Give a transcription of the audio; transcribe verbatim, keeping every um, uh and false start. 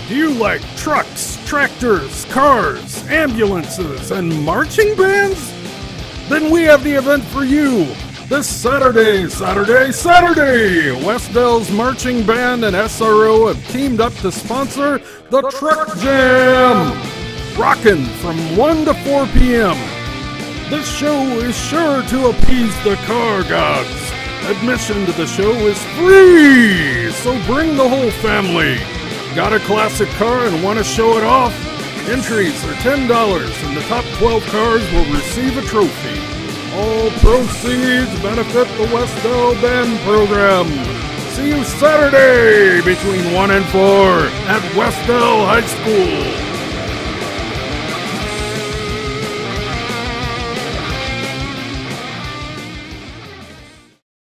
Do you like trucks, tractors, cars, ambulances, and marching bands? Then we have the event for you. This Saturday, Saturday, Saturday, Westdale's Marching Band and S R O have teamed up to sponsor the Truck Jam. Rockin' from one to four p.m. This show is sure to appease the car gods. Admission to the show is free, so bring the whole family. Got a classic car and want to show it off? Entries are ten dollars and the top twelve cars will receive a trophy. All proceeds benefit the Westdale Band program. See you Saturday between one and four at Westdale High School.